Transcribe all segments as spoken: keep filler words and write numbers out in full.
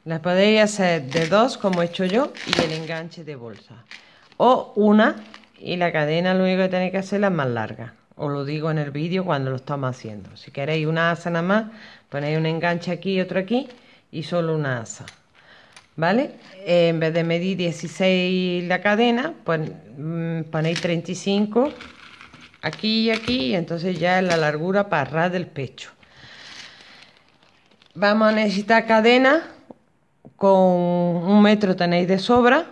La podéis hacer de dos, como he hecho yo, y el enganche de bolsa. O una, y la cadena lo único que tenéis que hacer es más larga. Os lo digo en el vídeo cuando lo estamos haciendo. Si queréis una asa nada más, ponéis un enganche aquí y otro aquí, y solo una asa. ¿Vale? Eh, en vez de medir dieciséis la cadena, pues mmm, ponéis treinta y cinco aquí y aquí, y entonces ya es la largura para ras del pecho. Vamos a necesitar cadena, con un metro tenéis de sobra.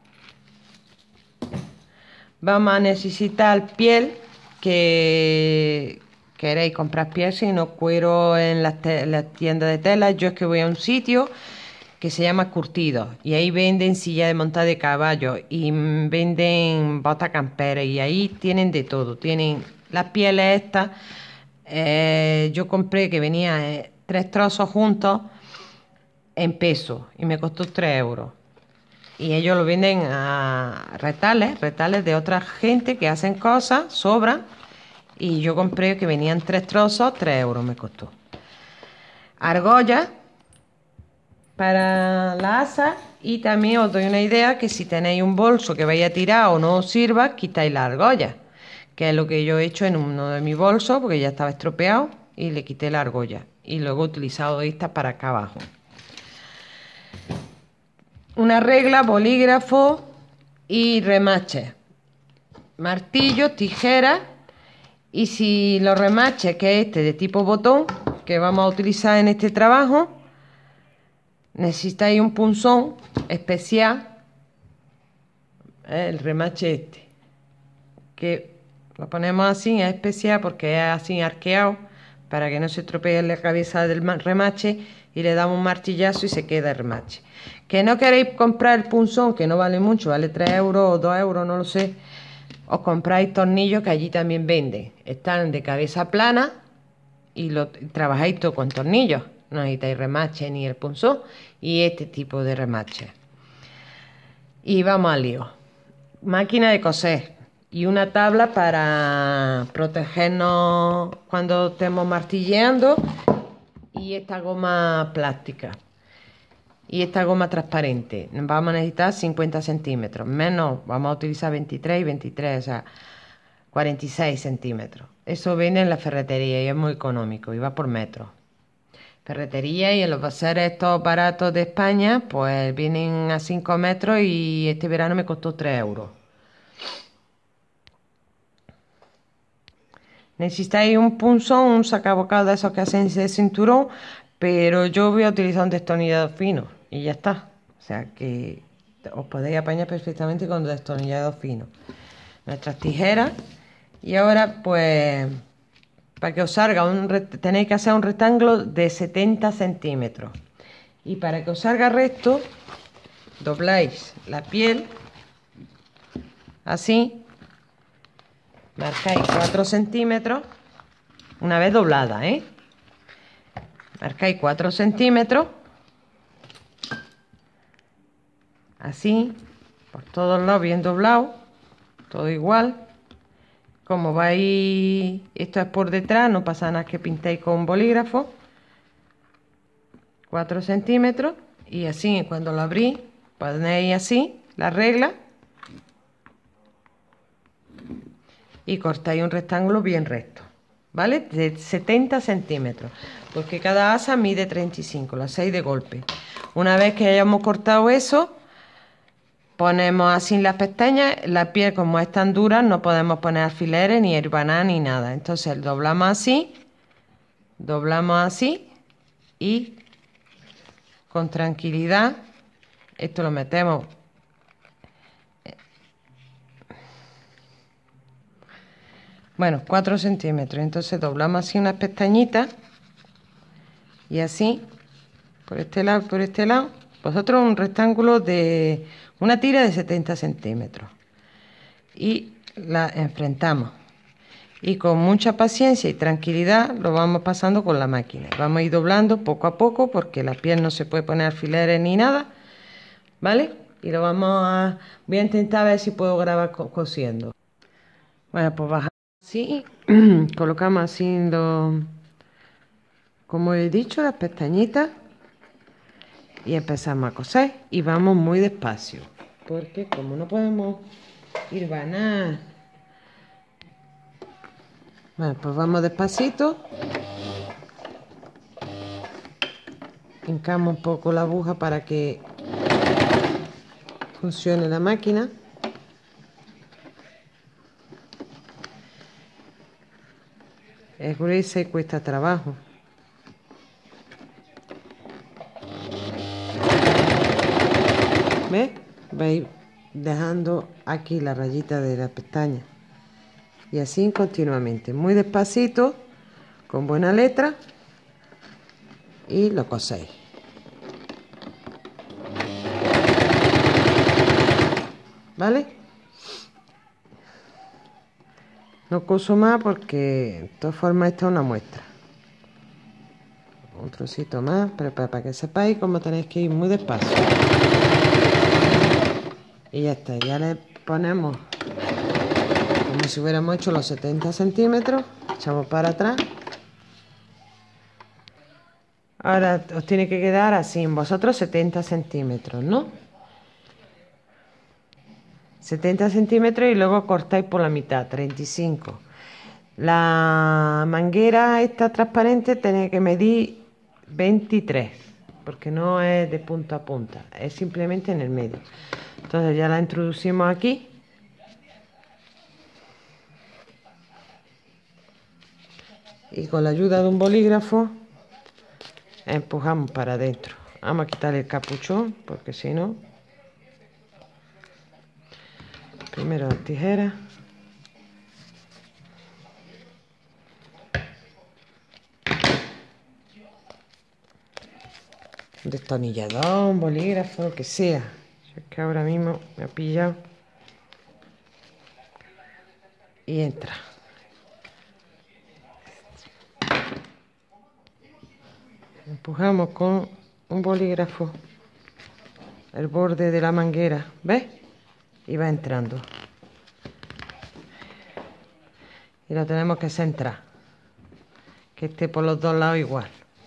Vamos a necesitar piel, que queréis comprar piel, si no cuero en las, las tiendas de tela. Yo es que voy a un sitio que se llama Curtido, y ahí venden silla de montar de caballo y venden botas camperas, y ahí tienen de todo. Tienen las pieles estas, eh, yo compré que venía eh, tres trozos juntos en peso y me costó tres euros. Y ellos lo venden a retales, retales de otra gente que hacen cosas, sobran. Y yo compré que venían tres trozos, tres euros me costó. Argolla para la asa. Y también os doy una idea, que si tenéis un bolso que vaya a tirar o no os sirva, quitáis la argolla. Que es lo que yo he hecho en uno de mis bolsos, porque ya estaba estropeado, y le quité la argolla. Y luego he utilizado esta para acá abajo. Una regla, bolígrafo y remache, martillo, tijera. Y si los remaches, que es este de tipo botón, que vamos a utilizar en este trabajo, necesitáis un punzón especial, el remache este, que lo ponemos así, es especial porque es así arqueado, para que no se estropee la cabeza del remache, y le damos un martillazo y se queda el remache. Que no queréis comprar el punzón, que no vale mucho, vale tres euros o dos euros, no lo sé. Os compráis tornillos, que allí también venden. Están de cabeza plana y lo trabajáis todo con tornillos. No necesitáis remache ni el punzón, y este tipo de remache. Y vamos al lío. Máquina de coser y una tabla para protegernos cuando estemos martilleando, y esta goma plástica y esta goma transparente. Vamos a necesitar cincuenta centímetros, menos vamos a utilizar veintitrés y veintitrés, o sea cuarenta y seis centímetros. Eso viene en la ferretería y es muy económico, y va por metro. Ferretería, y en los baseres estos baratos de España, pues vienen a cinco metros, y este verano me costó tres euros. Necesitáis un punzón, un sacabocado de esos que hacen de cinturón, pero yo voy a utilizar un destornillador fino y ya está. O sea que os podéis apañar perfectamente con destornillador fino. Nuestras tijeras. Y ahora, pues, para que os salga un, tenéis que hacer un rectángulo de setenta centímetros. Y para que os salga recto, dobláis la piel así. Marcáis cuatro centímetros, una vez doblada, ¿eh? Marcáis cuatro centímetros, así, por todos lados bien doblado, todo igual. Como vais, esto es por detrás, no pasa nada que pintéis con bolígrafo. cuatro centímetros, y así, cuando lo abrís, ponéis así la regla. Y cortáis un rectángulo bien recto, ¿vale? De setenta centímetros, porque cada asa mide treinta y cinco, lo hacéis de golpe. Una vez que hayamos cortado eso, ponemos así las pestañas. La piel, como es tan dura, no podemos poner alfileres, ni herbaná, ni nada. Entonces doblamos así, doblamos así, y con tranquilidad, esto lo metemos. Bueno, cuatro centímetros. Entonces doblamos así unas pestañitas, y así, por este lado, por este lado. Vosotros un rectángulo de una tira de setenta centímetros. Y la enfrentamos. Y con mucha paciencia y tranquilidad lo vamos pasando con la máquina. Vamos a ir doblando poco a poco, porque la piel no se puede poner alfileres ni nada, ¿vale? Y lo vamos a... Voy a intentar ver si puedo grabar co cosiendo. Bueno, pues bajamos así, colocamos así, lo, como he dicho, las pestañitas, y empezamos a coser y vamos muy despacio porque como no podemos ir vanar, bueno, pues vamos despacito, hincamos un poco la aguja para que funcione la máquina. Es gruesa y cuesta trabajo. ¿Ves? Vais dejando aquí la rayita de la pestaña. Y así continuamente. Muy despacito, con buena letra. Y lo coséis. ¿Vale? No coso más porque de todas formas esta es una muestra. Un trocito más, pero para, para que sepáis cómo tenéis que ir muy despacio. Y ya está, ya le ponemos como si hubiéramos hecho los setenta centímetros, echamos para atrás. Ahora os tiene que quedar así en vosotros setenta centímetros, ¿no? setenta centímetros y luego cortáis por la mitad, treinta y cinco. La manguera esta transparente tiene que medir veintitrés, porque no es de punta a punta, es simplemente en el medio. Entonces ya la introducimos aquí. Y con la ayuda de un bolígrafo empujamos para adentro. Vamos a quitar el capuchón, porque si no... Primero las tijeras. Un destornillador, un bolígrafo, lo que sea. Es que ahora mismo me ha pillado. Y entra. Empujamos con un bolígrafo el borde de la manguera, ¿ves? Y va entrando. Y lo tenemos que centrar, que esté por los dos lados igual.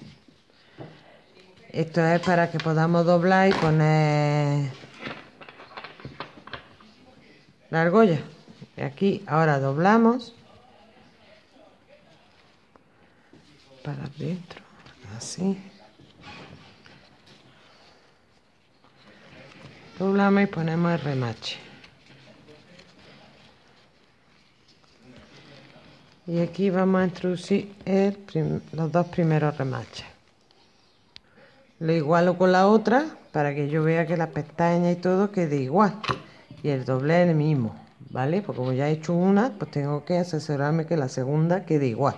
Esto es para que podamos doblar y poner la argolla. Y aquí ahora doblamos para adentro, así. Doblamos y ponemos el remache. Y aquí vamos a introducir el los dos primeros remaches. Lo igualo con la otra para que yo vea que la pestaña y todo quede igual. Y el doble es el mismo, ¿vale? Porque como ya he hecho una, pues tengo que asesorarme que la segunda quede igual.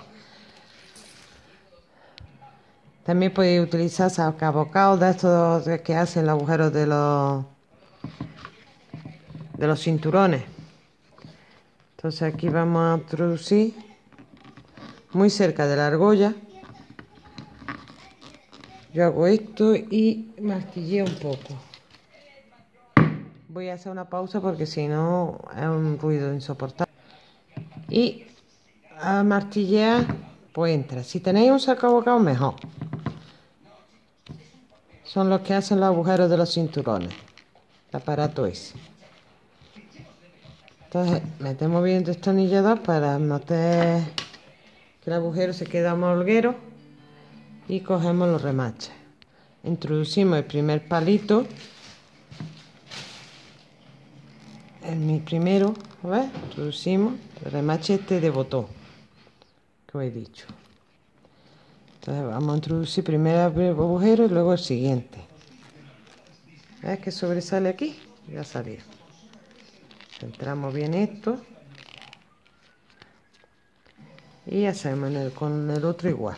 También podéis utilizar sacabocados de estos que hacen los agujeros de los, de los cinturones. Entonces aquí vamos a introducir muy cerca de la argolla. Yo hago esto y martilleo un poco. Voy a hacer una pausa porque si no es un ruido insoportable. Y a martillear, pues entra. Si tenéis un sacabocado, mejor. Son los que hacen los agujeros de los cinturones. El aparato ese. Entonces metemos bien el destornillador para meter que el agujero se quede más holguero. Y cogemos los remaches. Introducimos el primer palito. En mi primero, ¿ves? Introducimos el remache este de botón que os he dicho. Entonces vamos a introducir primero el agujero y luego el siguiente. ¿Ves que sobresale aquí? Ya salió. Centramos bien esto. Y hacemos el, con el otro igual.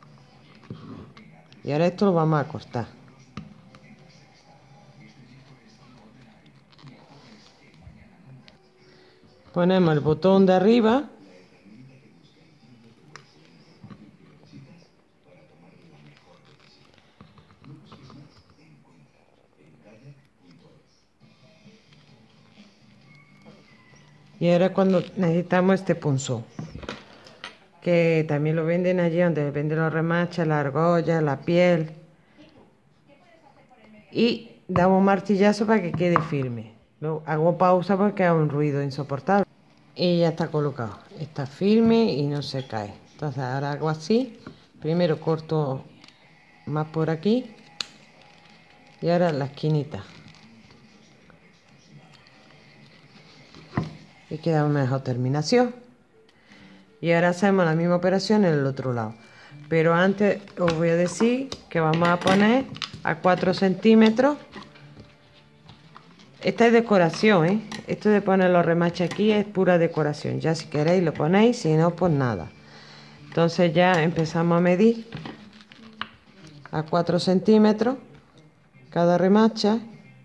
Y ahora esto lo vamos a cortar. Ponemos el botón de arriba. Y ahora cuando necesitamos este punzón, que también lo venden allí donde venden los remaches, la argolla, la piel. y damos un martillazo para que quede firme. Luego hago pausa porque hago un ruido insoportable. Y ya está colocado, está firme y no se cae. Entonces ahora hago así, primero corto más por aquí y ahora la esquinita. Y queda una mejor terminación. Y ahora hacemos la misma operación en el otro lado. Pero antes os voy a decir que vamos a poner a cuatro centímetros. Esta es decoración, ¿eh? Esto de poner los remaches aquí es pura decoración. Ya si queréis lo ponéis, si no, pues nada. Entonces ya empezamos a medir a cuatro centímetros cada remache.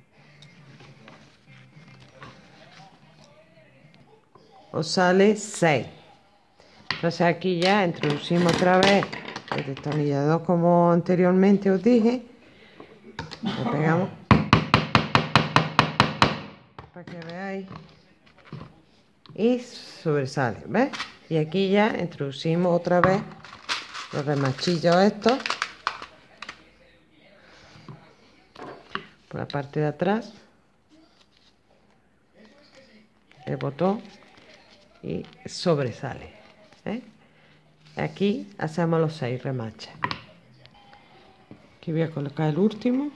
Os sale seis. Entonces aquí ya introducimos otra vez el destornillador como anteriormente os dije. Le pegamos para que veáis y sobresale, ¿ves? Y aquí ya introducimos otra vez los remachillos estos por la parte de atrás, el botón, y sobresale, ¿eh? Aquí hacemos los seis remaches. Aquí voy a colocar el último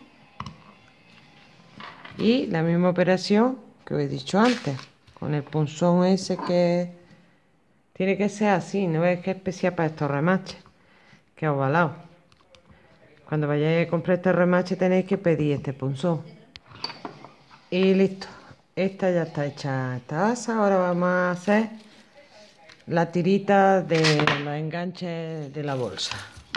y la misma operación que os he dicho antes con el punzón ese, que tiene que ser así, no es que es especial para estos remaches, que es ovalado. Cuando vayáis a comprar este remache tenéis que pedir este punzón. Y listo, esta ya está hecha esta asa. Ahora vamos a hacer la tirita de los enganches de la bolsa,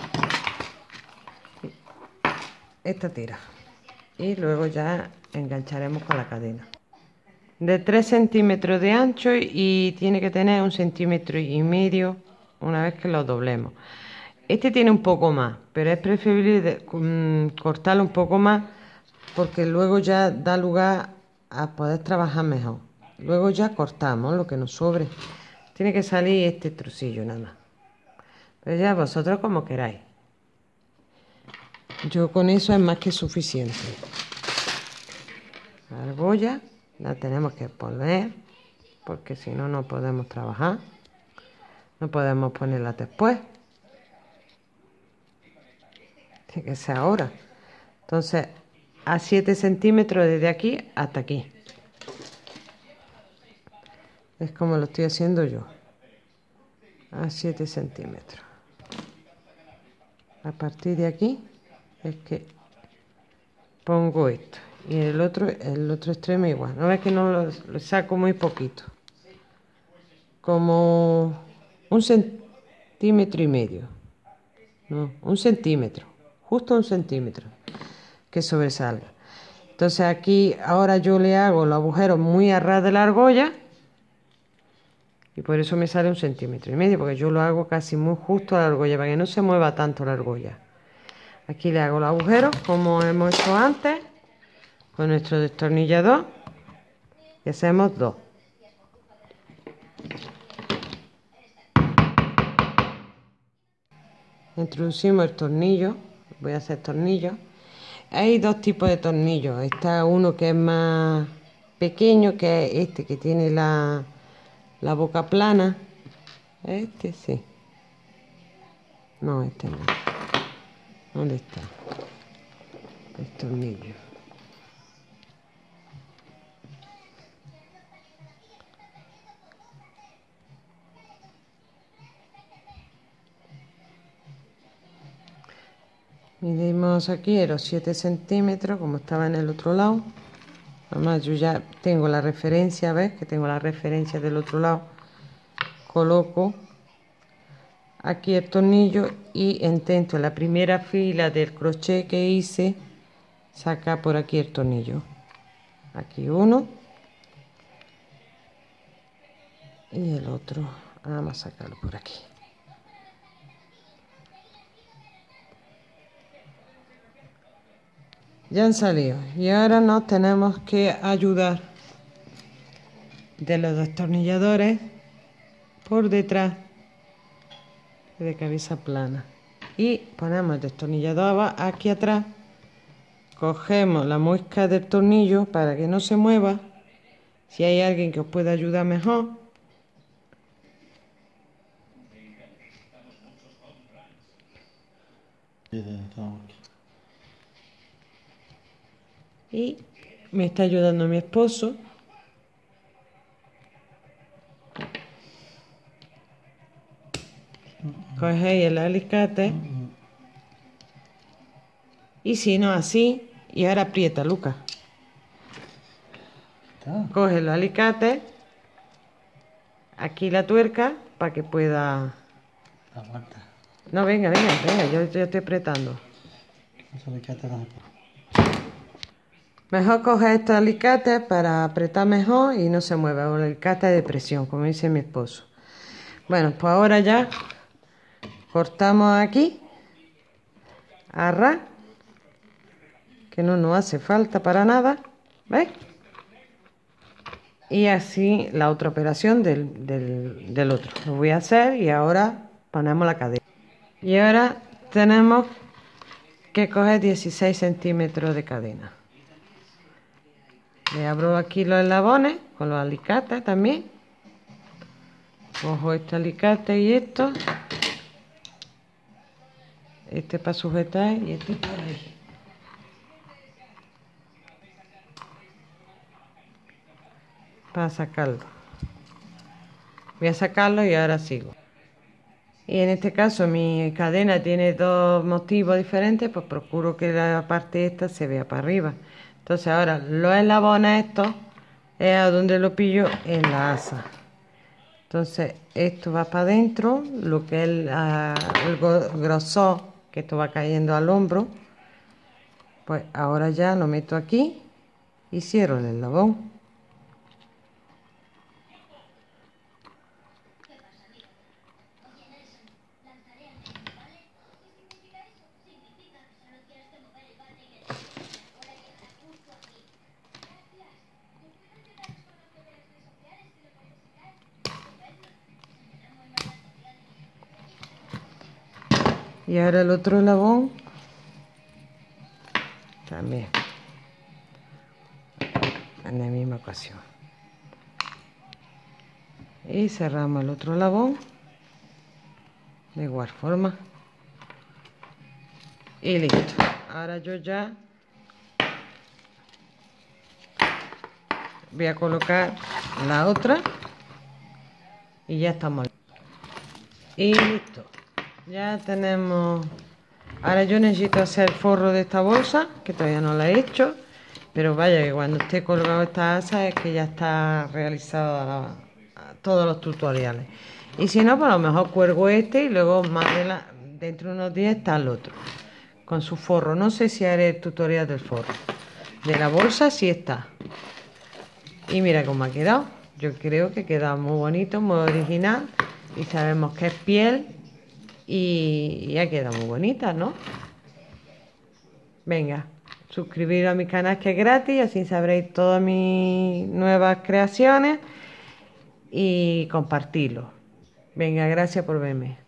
esta tira, y luego ya engancharemos con la cadena de tres centímetros de ancho y tiene que tener un centímetro y medio una vez que lo doblemos. Este tiene un poco más, pero es preferible de, um, cortarlo un poco más porque luego ya da lugar a poder trabajar mejor. Luego ya cortamos lo que nos sobre. Tiene que salir este trocillo nada más, pero ya vosotros como queráis. Yo con eso es más que suficiente. La argolla la tenemos que poner porque si no no podemos trabajar, no podemos ponerla después, tiene que ser ahora. Entonces a siete centímetros desde aquí hasta aquí es como lo estoy haciendo yo, a siete centímetros. A partir de aquí es que pongo esto y el otro el otro extremo igual. No ves que no lo, lo saco muy poquito, como un centímetro y medio, no, un centímetro, justo un centímetro que sobresalga. Entonces aquí ahora yo le hago los agujeros muy a ras de la argolla y por eso me sale un centímetro y medio, porque yo lo hago casi muy justo a la argolla para que no se mueva tanto la argolla. Aquí le hago los agujeros como hemos hecho antes con nuestro destornillador y hacemos dos. Introducimos el tornillo, voy a hacer tornillos. Hay dos tipos de tornillos. Está uno que es más pequeño, que es este que tiene la, la boca plana. Este sí. No, este no. ¿Dónde está? El tornillo. Medimos aquí los siete centímetros como estaba en el otro lado. Además yo ya tengo la referencia, ¿ves? Que tengo la referencia del otro lado. Coloco aquí el tornillo y intento en la primera fila del crochet que hice sacar por aquí el tornillo. Aquí uno y el otro. Vamos a sacarlo por aquí. Ya han salido y ahora nos tenemos que ayudar de los destornilladores por detrás de cabeza plana y ponemos el destornillador aquí atrás cogemos la muesca del tornillo para que no se mueva. Si hay alguien que os pueda ayudar mejor. Y me está ayudando mi esposo. Cogéis el alicate. Y si no, así. Y ahora aprieta, Lucas. Coge el alicate. Aquí la tuerca para que pueda... Aguanta. No, venga, venga, venga, yo, yo estoy apretando. Mejor coger estos alicates para apretar mejor y no se mueve. Un alicate de presión, como dice mi esposo. Bueno, pues ahora ya cortamos aquí. Arra. Que no nos hace falta para nada. ¿Veis? Y así la otra operación del, del, del otro. Lo voy a hacer y ahora ponemos la cadena. Y ahora tenemos que coger dieciséis centímetros de cadena. Le abro aquí los eslabones con los alicates también. Cojo este alicate y esto. Este para sujetar y este por ahí. Para sacarlo. Voy a sacarlo y ahora sigo. Y en este caso mi cadena tiene dos motivos diferentes, pues procuro que la parte esta se vea para arriba. Entonces ahora los eslabones estos es a donde lo pillo en la asa. Entonces esto va para adentro, lo que es el, el grosor, que esto va cayendo al hombro. Pues ahora ya lo meto aquí y cierro el eslabón. Y ahora el otro eslabón también en la misma ocasión. Y cerramos el otro eslabón de igual forma. Y listo. Ahora yo ya voy a colocar la otra y ya estamos. Y listo. Ya tenemos. Ahora yo necesito hacer el forro de esta bolsa, que todavía no la he hecho, pero vaya que cuando esté colgado esta asa es que ya está realizado la, todos los tutoriales. Y si no, pues a lo mejor cuelgo este y luego más de la, dentro de unos días está el otro con su forro. No sé si haré el tutorial del forro. De la bolsa sí está. Y mira cómo ha quedado. Yo creo que queda muy bonito, muy original, y sabemos que es piel. Y ya queda muy bonita, ¿no? Venga, suscribiros a mi canal, que es gratis, así sabréis todas mis nuevas creaciones, y compartirlo. Venga, gracias por verme.